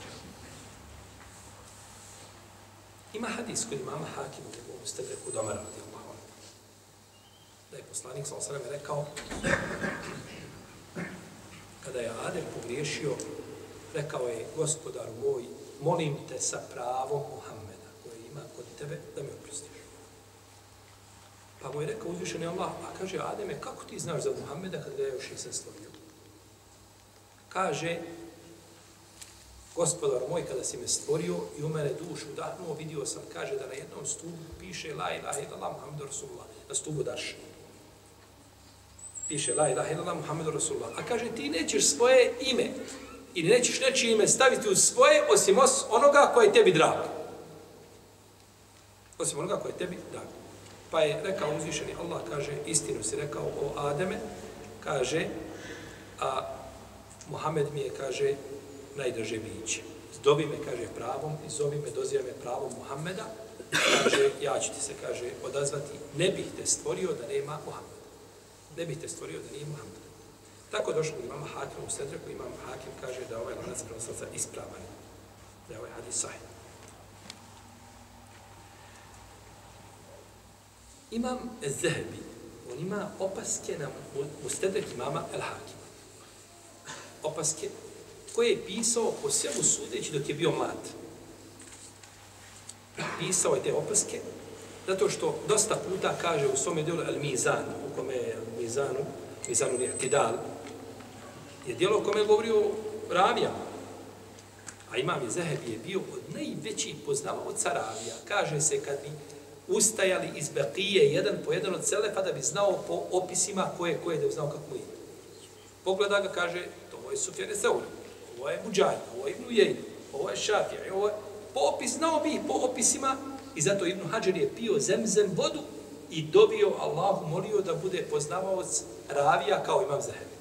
B: Ima hadis kod imama Hakim u njegovom stedreku Domara, radijallahu anhu, da je poslanik s.a.v. rekao, kada je Adem pogriješio, rekao je, gospodaru moj, molim te sa pravom Muhammeda koje ima kod tebe da mi oprostiš. Pa mu je rekao uzvišeni Allah, a kaže, Ademe, kako ti znaš za Muhammeda kad ga je još nisam stvorio? Kaže, gospodar moj, kada si me stvorio i u mene dušu udahnuo, vidio sam, kaže, da na jednom stubu piše la ilaha illallah Muhammedu Rasulullah, na stubu Darša. Piše la ilaha illallah Muhammedu Rasulullah. A kaže, ti nećeš svoje ime ili nećeš nečije ime staviti u svoje osim onoga koje je tebi drago. Osim onoga koje je tebi drago. Pa je rekao uzvišeni Allah, kaže, istinu si rekao o Ademe, kaže, a Muhammed mi je, kaže, najdraže biće. Zdobi me, kaže, pravom i zovi me, doziva me pravom Muhammeda, kaže, ja ću ti se, kaže, odazvati, ne bih te stvorio da nema Muhammeda. Ne bih te stvorio da nije Muhammeda. Tako došlo kod imama Hakim u Sedreku, imam Hakim kaže da ovaj lanac prenoslaca ispravan, da je ovaj hadis sahih. Imam Zehebi, on ima opaske na Mustedrek imama El Hakima. Opaske koje je pisao po svemu sudeći dok je bio mlad. Pisao je te opaske zato što dosta puta kaže u svome djelu El Mizan, u kome je El Mizanu Tidal, je djelo u kome je govorio o ravijama. A imam Zehebi je bio od najvećih poznavaoca ravija. Kaže se kad bi ustajali iz Bekije jedan po jedan od Selefa da bi znao po opisima koje da bi znao kako mu ide. Pogleda ga, kaže, to je Sufjane Seuri, ovo je Mudžahid, ovo je Ibn Ujejn, ovo je Šafija, ovo je popis, znao bi po opisima i zato Ibn Hadžer je pio zemzem vodu i dobio Allahu, molio da bude poznavaoc ravija kao imam Zehebi.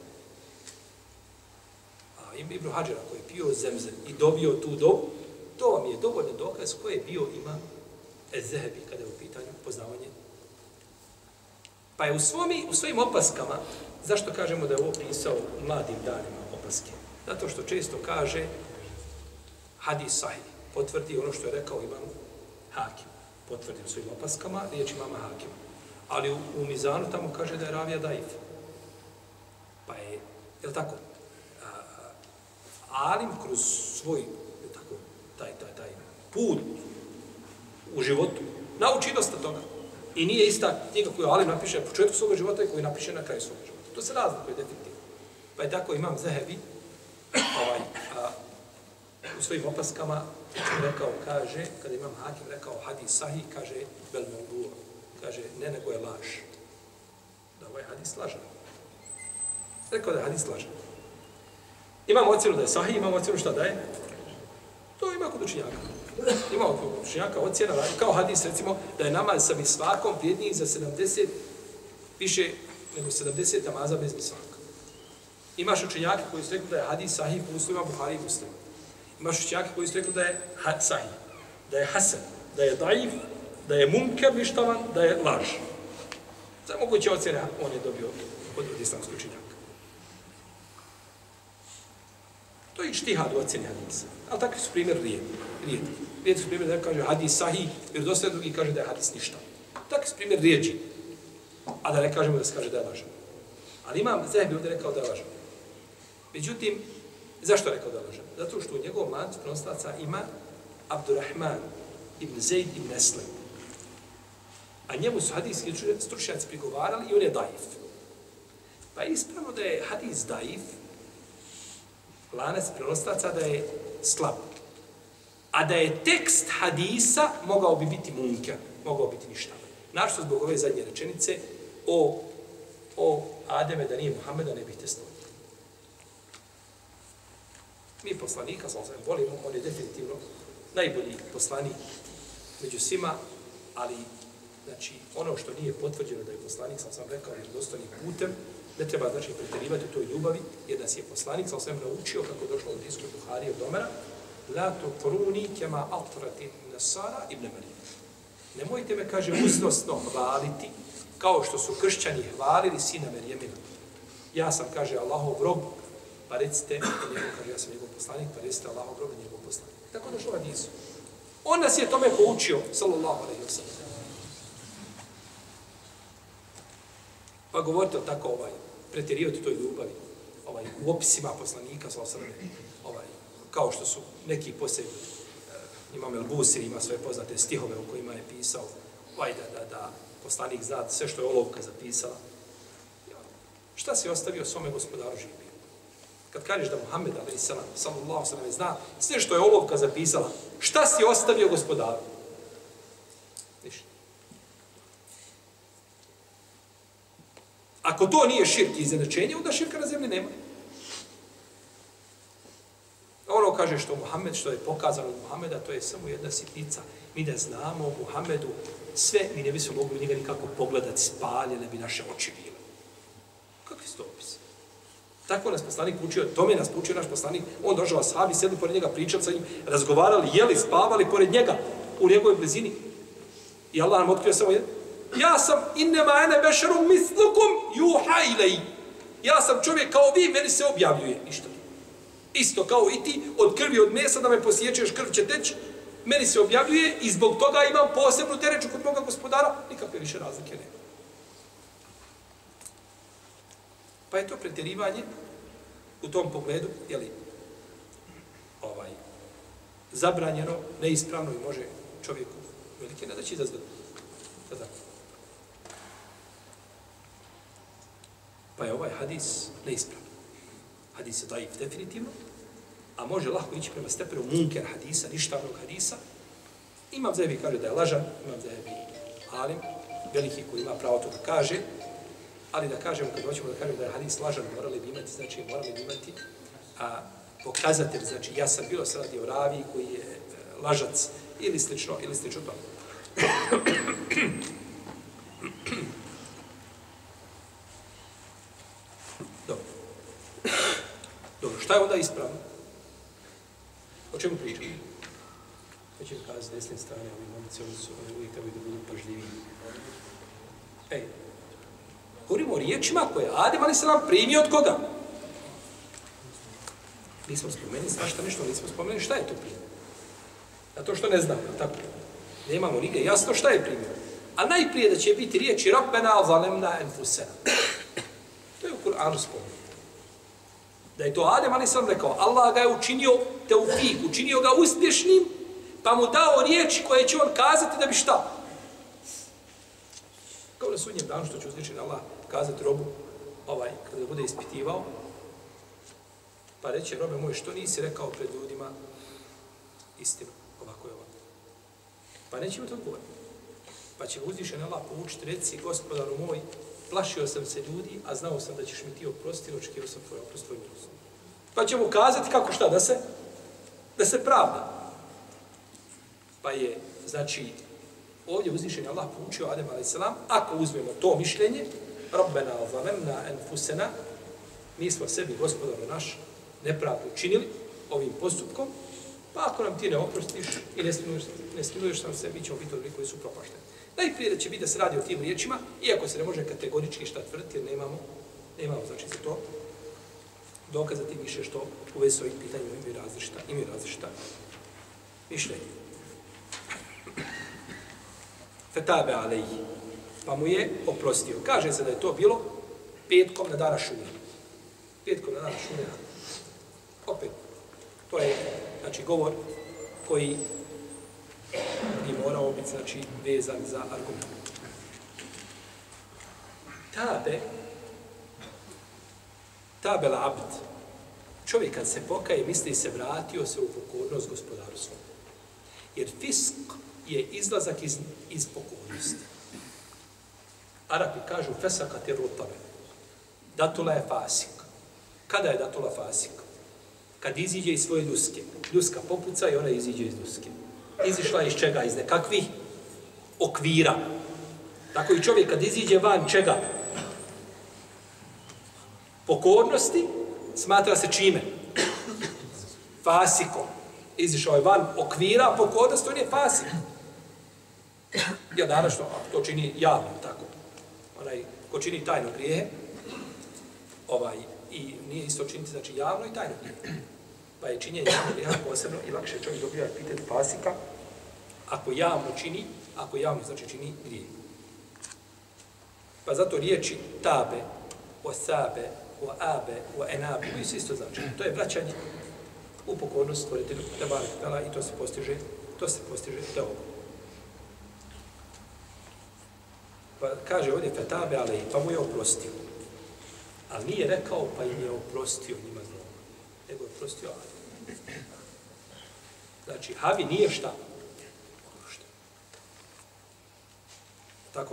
B: A Ibn Hadžer koji je pio zemzem i dobio tu dobu, to vam je dovoljno dokaz koji je bio imam Zehebi kada je u pitanju poznavanje. Pa je u svojim opaskama, zašto kažemo da je ovo pisao u mladim danima opaske? Zato što često kaže hadis sahih, potvrdi ono što je rekao imam Hakim. Potvrdi u svojim opaskama riječ imama Hakima. Ali u Mizanu tamo kaže da je ravija daif. Pa je li tako? Alim kroz svoj tako, taj put u životu nauči dosta toga. I nije ista knjiga koju Alim napiše na početku svoga života i koju napiše na kraju svoga života. To se razlikuje definitivno. Pa je tako imam Zehebi u svojim opaskama rekao, kaže, kada imam Hakim rekao hadis sahih, kaže bel mevdu, kaže ne nego je laž. Da ovaj hadis lažan. Rekao da je hadis lažan. Imam ocjenu da je sahih, imam ocjenu šta da je. To ima kod učenjaka. Ima kod učenjaka ocjena, kao hadis recimo da je namaz sa misvakom vrijedniji za 70, više nego 70 namaza bez misvaka. Imaš učenjaka koji su rekli da je hadis sahih po uslovima Buhari i Muslima. Imaš učenjaka koji su rekli da je sahih, da je hasan, da je daif, da je munker ništavan, da je laž. Za moguće ocjene on je dobio od islamskog učenjaka. je ijtihad u ocjeni hadisa. Ali takvi su primjer rijetki. Rijetki su primjer da kaže hadis sahih, jer dosta drugi kaže da je hadis ništa. Takvi su primjer rijeđi. A da ne kažemo da se kaže da je lažan. Ali Imam Zehebi ovdje rekao da je lažan. Međutim, zašto je rekao da je lažan? Zato što u njegovom lancu prenosilaca ima Abdurrahman ibn Zaid ibn Eslim. A njemu su hadijski stručnjaci prigovarali i on je daif. Pa je ispravno da je hadis daif, lanac prenosilaca da je slab. A da je tekst hadisa mogao bi biti munker, mogao biti ništa. Našto zbog ove zadnje rečenice o Ademe da nije Muhammeda ne bih testovali. Mi poslanika, sam volimo, on je definitivno najbolji poslanik među svima, ali znači, ono što nije potvrđeno da je poslanik, sam rekao, vjerodostojnim putem, ne treba znači pretjerivati u toj ljubavi, jer nas je poslanik, sam naučio kako je došlo od hadisku Buharije od Omera, la tutruni kema atrati Nasara ibn Marijem. Nemojte me, kaže, uznosno hvaliti, kao što su kršćani hvalili sina Marijemina. Ja sam, kaže, Allahov rob, pa recite, njegov, kaže, ja sam njegov poslanik, pa recite Allahov rob i njegov poslanik. Tako došlo od hadisu. On nas je tome poučio, sallallahu alejhi ve sellem. Pa govorite o tako pretjerivati toj ljubavi, u opisima poslanika, sallallahu alejhi ve sellem, kao što su neki poslije, Imam El-Busiri ima svoje poznate stihove u kojima je pisao, da poslanik zna sve što je olovka zapisala. Šta si ostavio svome gospodaru živio? Kad kažeš da Muhammed, sallallahu alejhi ve sellem, zna sve što je olovka zapisala, šta si ostavio gospodaru? Ništa. Ako to nije širk i iznenačenje, onda širka na zemlji nema. Ono kaže što Muhammed, što je pokazano od Muhammeda, to je samo jedna sitnica. Mi da znamo o Muhammedu sve, mi ne bismo mogli njega nikako pogledati, spaljene bi naše oči bile. Kakvi su to opisi? Tako nas poslanik učio, tome nas učio naš poslanik. On došao ashabi, sedli pored njega, pričali sa njim, razgovarali, jeli, spavali pored njega, u njegovoj blizini. I Allah nam otkrio samo jedno. Ja sam innema ene bešerum mislukum juha ilej. Ja sam čovjek kao vi, meni se objavljuje. Ništa. Isto kao i ti, od krvi, od mesa, da me posjećeš, krv će teći, meni se objavljuje i zbog toga imam posebnu tereću kod moga gospodara, nikakve više razlike nema. Pa je to pretjerivanje u tom pogledu, jeli, zabranjeno, neispravno i može čovjeku velike nedaći izazvati. Pa je ovaj hadis neispravan. Hadis je daif definitivno, a može lahko ići prema stepenu munker hadisa, ništavnog hadisa. Imam Zehebi kaže da je lažan, Imam Zehebi alim, veliki koji ima pravo to da kaže, ali da kažemo, kad hoćemo da kažemo da je hadis lažan, morali bi imati pokazatelj, znači jasan, bilo se radi o raviji koji je lažac ili slično tome. Dobro, šta je onda ispravno? O čemu pričamo? Ja ću kazati s desne strane, ovi momci, oni uvijek trebaju da budu pažljiviji. Govorimo o riječima koje Adem a.s. primio od koga? Nismo spomenuli svašta nešto, nismo spomenuli šta je to primio. Zato što ne znamo, tako? Nemamo nigde jasno šta je primio. A najprije da će biti riječi Rabbena zalemna enfusena. To je u Kur'anu spomenuo. Da je to Adem a.s. rekao, Allah ga je učinio teufik, učinio ga uspješnim, pa mu dao riječi koje će on kazati da bi šta? Kao na sudnjem danu što će uzvišen Allah kazati robu, kada bude ispitivao, pa reće, robe moj, što nisi rekao pred ljudima istinu, ovako i ovako. Pa neće mu to odgovoriti. Pa će uzvišen Allah poučiti, reci, gospodaru moj, plašio sam se ljudi, a znao sam da ćeš mi ti oprostiti, očekivao sam tvoj oprost, tvoj milost. Pa će mu kazati kako šta, da se pravda. Pa je, znači, ovdje uzvišen Allah poučio Adem a.s. Ako uzmemo to mišljenje, Rabbena zalemna enfusena, mi smo sebi, gospodaru naš, nepravdu učinili ovim postupkom, pa ako nam ti ne oprostiš i ne smiluješ sam se, mi ćemo biti oni koji su propašteni. Najprije da će biti da se radi o tim riječima, iako se ne može kategorički šta tvrditi, jer nemamo znači za to dokazati više što u vezi s ovih pitanja imaju različita mišljenja. Fetabe alejhi, pa mu je oprostio. Kaže se da je to bilo petkom na dana Šure. Petkom na dana Šure. Opet, to je, znači, govor koji bi morao biti, znači, vezan za argument. Tabe l'abd. Čovjek kad se pokaje, misli se vratio se u pokornost gospodaru svom. Jer fisk je izlazak iz pokornosti. Arapi kažu fesakati rutabe. Datula je fasik. Kada je datula fasik? Kad iziđe iz svoje ljuske. Ljuska popuca i ona iziđe iz ljuske. Izišla iz čega? Iz nekakvih okvira. Tako i čovjek kad iziđe van čega? Pokornosti, smatra se čime? Fasikom. Izišao je van okvira pokornosti, on je fasik. Ja danas to čini javno, tako. Onaj ko čini tajno grijehe, i nije isto činiti, znači javno i tajno grijehe. Pa je činjenje javno grijeha posebno i lakše čovjek dobija epitet fasika ako javno znači čini grijeh. Pa zato riječi tabe, osabe, oabe, oenabe, koji su isto znači. To je vraćanje u pokornost stvoritelju Tebara i to se postiže teologom. Pa kaže ovdje fetabe, ali pa mu je oprostio. Ali nije rekao pa im je oprostio njima zlo. Nego je oprostio Adem. Znači, Havi nije šta? Oprošteno. Tako?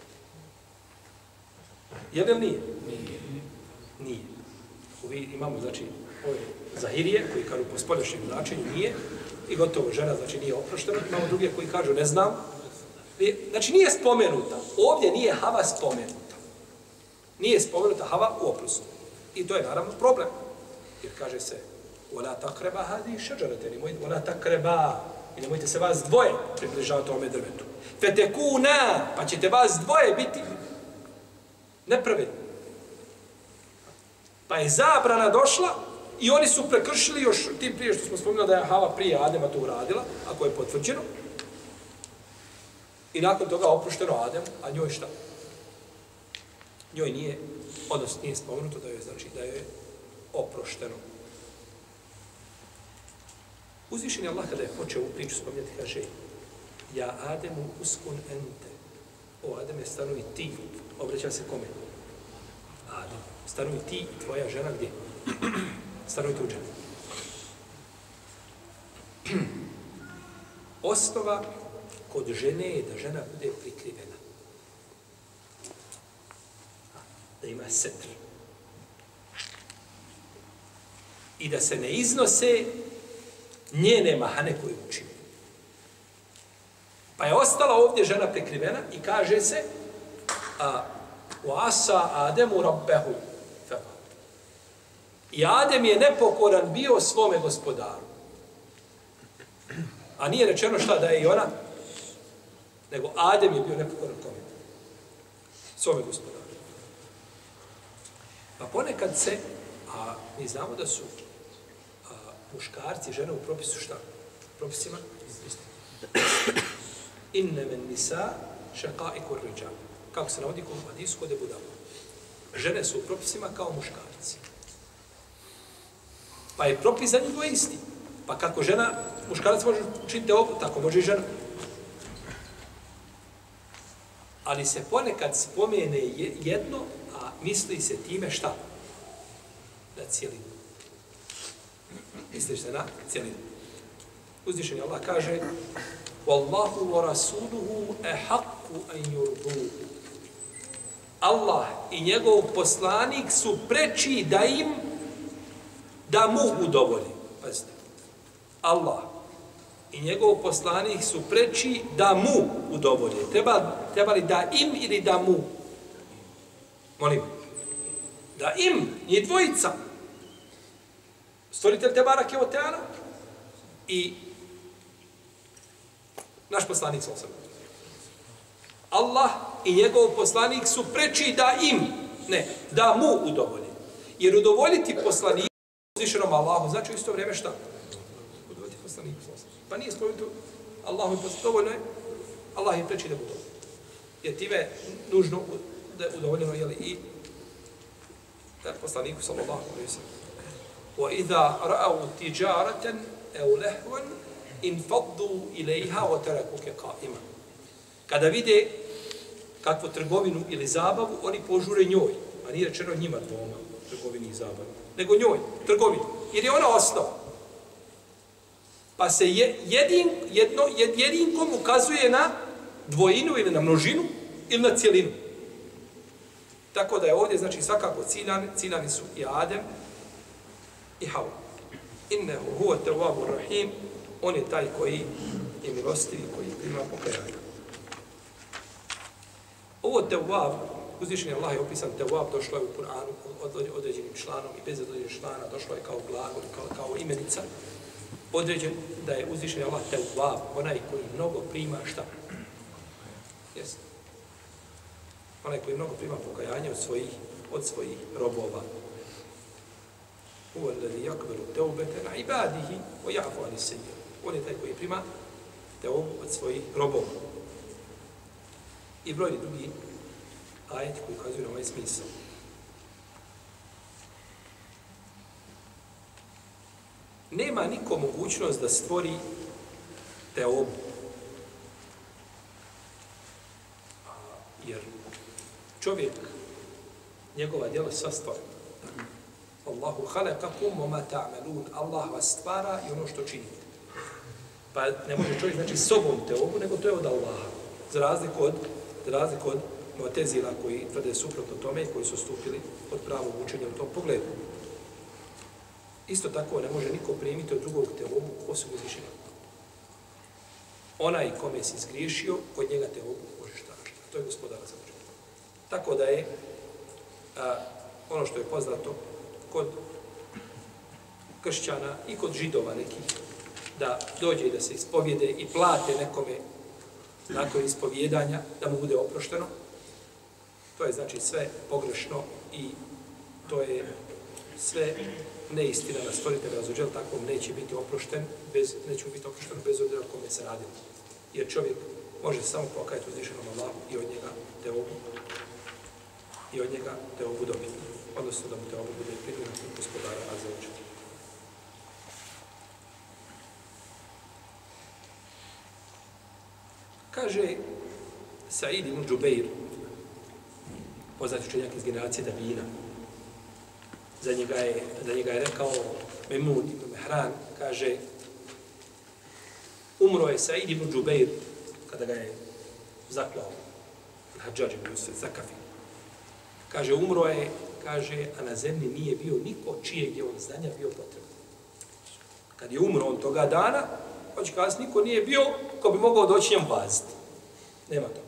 B: Je li nije? Nije. Nije. Imamo, znači, ove Zahirije koji kažu po spoljašnjem značenju nije i gotovo žena, znači nije oproštena. Imamo druge koji kažu ne znam. Znači nije spomenuta. Ovdje nije Hava spomenuta. Nije spomenuta Hava u oprostu. I to je naravno problem. Jer kaže se وَلَا تَقْرَبَا هَذِي شَجَرَةً وَلَا تَقْرَبَا i nemojte se vas dvoje približavati ovome drvetu. فَتَكُونَا pa ćete vas dvoje biti nepravedni. Pa je zabrana došla i oni su prekršili još tim prije što smo spomenuli da je Hava prije Adema to uradila, ako je potvrđeno. I nakon toga oprošteno Adem, a njoj šta? Njoj nije, odnosno nije spomenuto da joj znači da je oprošteno. Uzvišen je Allah kada je počeo u priču spominjati, kaže ja Ademu uskun ente. O Ademe, stanovi ti. Obraća se kome? Adem. Stanovi ti i tvoja žena gdje? Stanovi tu žena. Osnova kod žene je da žena bude prikrivena. Da ima setr. I da se ne iznose njene mahane koje učine. Pa je ostala ovdje žena prikrivena i kaže se وَعَسَا آدَمُ رَبَّهُ فَبَا. I Adem je nepokoran bio svome gospodaru. A nije rečeno šta da je i ona, nego Adem je bio nepokoran kome? Svome gospodaru. Pa ponekad se, a mi znamo da su muškarci i žene u propisu šta? Propisima? Inne men nisa šaqaiqur rijal. Kako se navodi u hadisu kod Ebu Davud. Žene su u propisima kao muškarci. Pa je propis za njih isti. Pa kako žena, muškarac može učiniti ovo, tako može i žena. Ali se ponekad spomene jedno, a misli se time šta? Na cijelinu. Misliš se na cijelinu. Uzvišeni Allah kaže Wallahu wa rasuluhu ehaqqu an yurduhu. Allah i njegov poslanik su preči da mu udovolji. Pazite. Allah i njegov poslanik su preči da mu udovolji. Treba li da im ili da mu? Molim. Da im, njih dvojica. Stvoritelj Tebarak je oteana i naš poslanik sa osam. Allah i njegov poslanik su preči da im, ne, da mu udovolji. Jer udovoljiti poslaniku uzvišenom Allahu, znači u isto vrijeme šta? Udovoljiti poslaniku. Pa nije spomenuto Allahu i poslaniku, dovoljno je, Allah im preči da budu. Jer time je nužno da je udovoljeno i poslaniku sallallahu alejhi ve sellem. وَإِذَا رَأَوْا تِجَارَةً أَوْ لَهْوًا انفضوا إليها وتركوك قائما. Kada vide kakvu trgovinu ili zabavu, oni požure njoj. A nije rečeno njima dvoma, trgovini i zabavu. Nego njoj, trgovini. Jer je ona osnova. Pa se jedinkom ukazuje na dvojinu ili na množinu ili na cijelinu. Tako da je ovdje, znači, svakako ciljani su i Adem i Hawa. Innehu huwa tawwabur rahim. On je taj koji je milostiv i koji prima pokajanje. Ovo tawwab, uzvišeni Allah je opisan tawwab, došlo je u Kur'anu određenim članom i bez određenih člana, došlo je kao glagol, kao imenica. Određen da je uzvišeni Allah tawwab, onaj koji mnogo prima šta? Jeste. Onaj koji mnogo prima pokajanje od svojih robova. Huwa alladhi yaqbalu tawbata an ibadihi wa ya'fu 'an as-sayyi'at. On je taj koji prima tevbu od svojih robova. I brojni drugi ajeti koji ukazuju na ovaj smisao. Nema niko mogućnost da stvori tevbu. Jer čovjek, njegova djela sva stvara. Allahu khalaqakum wa ma ta'malun. Allah vas stvara i ono što činite. Pa ne može čovjek znači sobom teobu, nego to je od Allaha. Za razliku od Mu'tezila koji tvrde suprotno tome i koji su stupili od pravog učenja u tom pogledu. Isto tako ne može niko primiti od drugog teobu osim uzvišenog. Onaj kome si zgriješio, od njega teobu možeš tražiti. To je gospodara za učenje. Tako da je ono što je poznato kod kršćana i kod židova nekih, da dođe i da se ispovjede i plate nekome nakon ispovjedanja, da mu bude oprošteno. To je znači sve pogrešno i to je sve neistina na stvoritelja Azuđel, tako neće biti oprošten, neće biti oprošten bez obzira o kome se radilo. Jer čovjek može samo pokajati uzvišenom Allahu i od njega teobu dobiti. Odnosno da mu teobu bude primljena kod gospodara Azuđel. Kaže Sa'id ibn Džubeir, poznati učenjak iz generacije Tabina, za njega je rekao Memud ibn Mehran, kaže, umro je Sa'id ibn Džubeir kada ga je zaklao Hadžadž ibn Jusuf Zakafi. Kaže, umro je, kaže, a na zemlji nije bio niko čijeg je on znanja bio potreban. Kad je umro on toga dana, hoće kazati, niko nije bio ko bi mogao doći njemu vaziti. Nema toga.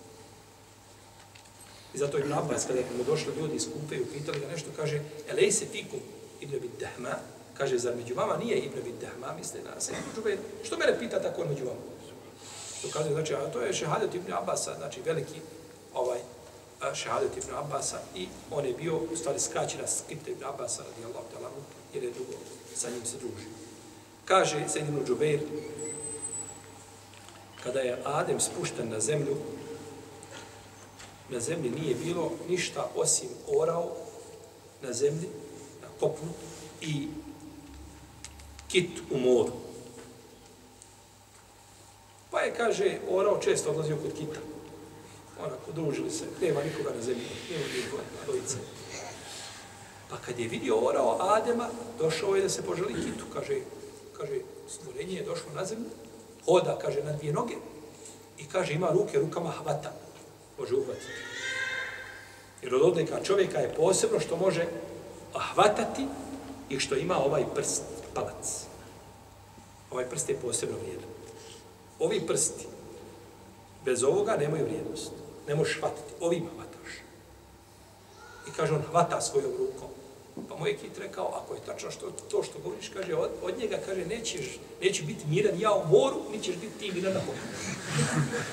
B: I zato Ibn Abbas, kada mu došli ljudi iz Kufe i upitali ga nešto, kaže, elej se fikum Ibn Abid Dahma, kaže, zar među vama nije Ibn Abid Dahma, misle na se, što mene pita tako među vama? Što kaže, znači, a to je šehadet Ibn Abbasa, znači veliki šehadet Ibn Abbasa i on je bio, u stvari, skraćena skripta Ibn Abbasa, radijallahu ta'ala, jer je dugo sa njim se druži. Kaže Sa'id ibn Džubeir, kada je Adem spušten na zemlju nije bilo ništa osim orao na zemlji, na kopnu i kit u moru. Pa je, kaže, orao često odlazio kod kita. Onako, družili se, nema nikoga na zemlji, nema dvojice. Pa kad je vidio orao Adema, došao je da se poželi kitu, kaže, stvorenje je došlo na zemlju, hoda, kaže, na dvije noge i kaže, ima ruke, rukama hvata. Može uhvatiti. Jer od odlika čovjeka je posebno što može hvatati i što ima ovaj prst, palac. Ovaj prst je posebno vrijedan. Ovi prsti bez ovoga nemaju vrijednost. Ne možeš hvatati. Ovima hvataš. I kaže, on hvata svojom rukom. Pa moj kit rekao, ako je tačno to što govoriš, kaže, od njega, kaže, neće biti miran ja u moru, ni ćeš biti ti miran na kopnu.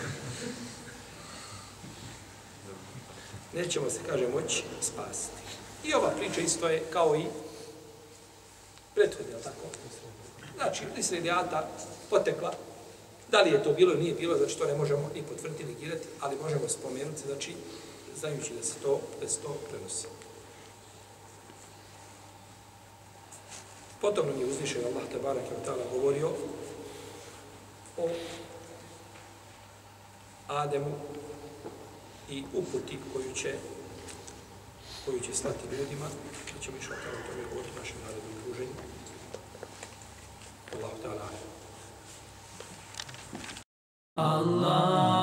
B: Nećemo se, kaže, moći spasiti. I ova priča isto je kao i prethodna, tako? Znači, iz redijata potekla. Da li je to bilo ili nije bilo, znači to ne možemo ni potvrditi, ni negirati, ali možemo spomenuti, znači, znajući da se to prenosi. Potom nam je uzvišen Allah tebareke ve taala govorio o Ademu i uputi koju će slati ljudima, da ćemo išao o tome govoriti u našem narednom druženju. Allah ta'ala.
A: Allah